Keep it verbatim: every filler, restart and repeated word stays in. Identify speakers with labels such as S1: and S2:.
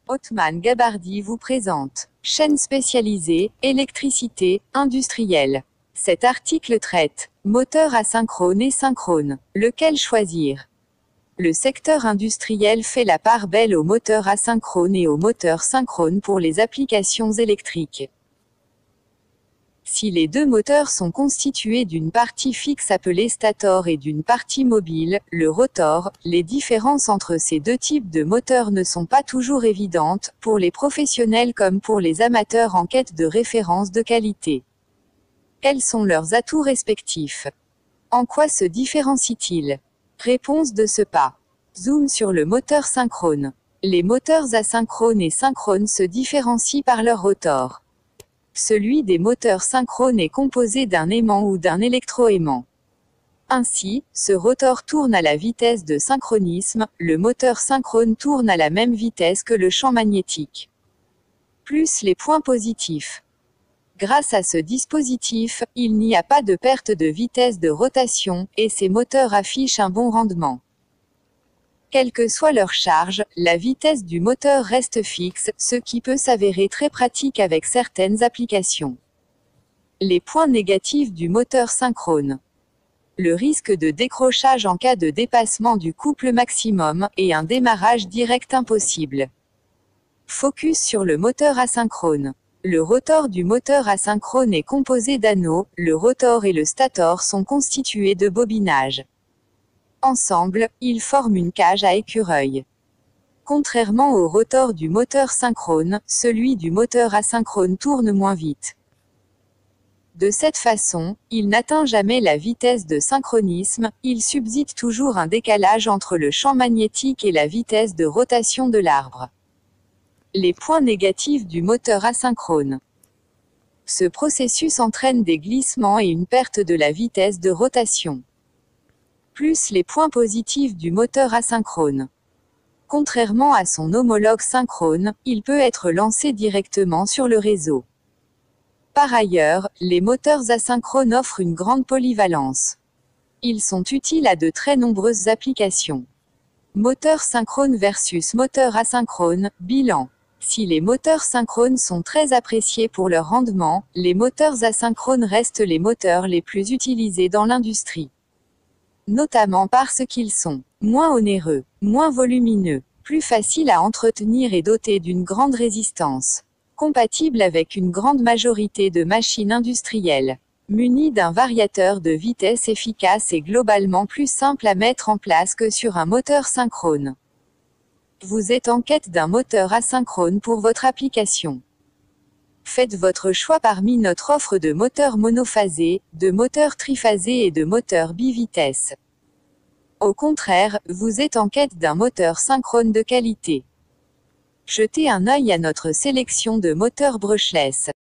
S1: Othman Gabardi vous présente chaîne spécialisée, électricité, industrielle. Cet article traite moteur asynchrone et synchrone. Lequel choisir? Le secteur industriel fait la part belle aux moteurs asynchrones et aux moteurs synchrones pour les applications électriques. Si les deux moteurs sont constitués d'une partie fixe appelée stator et d'une partie mobile, le rotor, les différences entre ces deux types de moteurs ne sont pas toujours évidentes, pour les professionnels comme pour les amateurs en quête de références de qualité. Quels sont leurs atouts respectifs? En quoi se différencient-ils? Réponse de ce pas. Zoom sur le moteur synchrone. Les moteurs asynchrones et synchrones se différencient par leur rotor. Celui des moteurs synchrones est composé d'un aimant ou d'un électroaimant. Ainsi, ce rotor tourne à la vitesse de synchronisme, le moteur synchrone tourne à la même vitesse que le champ magnétique. Plus les points positifs. Grâce à ce dispositif, il n'y a pas de perte de vitesse de rotation, et ces moteurs affichent un bon rendement. Quelle que soit leur charge, la vitesse du moteur reste fixe, ce qui peut s'avérer très pratique avec certaines applications. Les points négatifs du moteur synchrone. Le risque de décrochage en cas de dépassement du couple maximum, et un démarrage direct impossible. Focus sur le moteur asynchrone. Le rotor du moteur asynchrone est composé d'anneaux, le rotor et le stator sont constitués de bobinages. Ensemble, ils forment une cage à écureuil. Contrairement au rotor du moteur synchrone, celui du moteur asynchrone tourne moins vite. De cette façon, il n'atteint jamais la vitesse de synchronisme, il subsiste toujours un décalage entre le champ magnétique et la vitesse de rotation de l'arbre. Les points négatifs du moteur asynchrone. Ce processus entraîne des glissements et une perte de la vitesse de rotation. Plus les points positifs du moteur asynchrone. Contrairement à son homologue synchrone, il peut être lancé directement sur le réseau. Par ailleurs, les moteurs asynchrones offrent une grande polyvalence. Ils sont utiles à de très nombreuses applications. Moteur synchrone versus moteur asynchrone, bilan. Si les moteurs synchrones sont très appréciés pour leur rendement, les moteurs asynchrones restent les moteurs les plus utilisés dans l'industrie. Notamment parce qu'ils sont moins onéreux, moins volumineux, plus faciles à entretenir et dotés d'une grande résistance. Compatibles avec une grande majorité de machines industrielles. Munis d'un variateur de vitesse efficace et globalement plus simple à mettre en place que sur un moteur synchrone. Vous êtes en quête d'un moteur asynchrone pour votre application. Faites votre choix parmi notre offre de moteurs monophasés, de moteurs triphasés et de moteurs bivitesses. Au contraire, vous êtes en quête d'un moteur synchrone de qualité. Jetez un œil à notre sélection de moteurs brushless.